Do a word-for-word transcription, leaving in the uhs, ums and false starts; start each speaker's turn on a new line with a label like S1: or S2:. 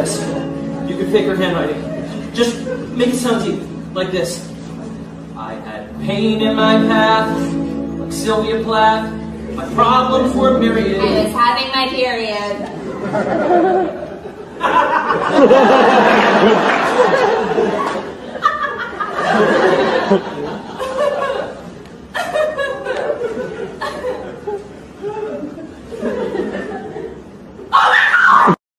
S1: this. You can fake her handwriting. Just make it sound deep, like this. I had pain in my path, like Sylvia Plath. My problems were myriad.
S2: I was having my period.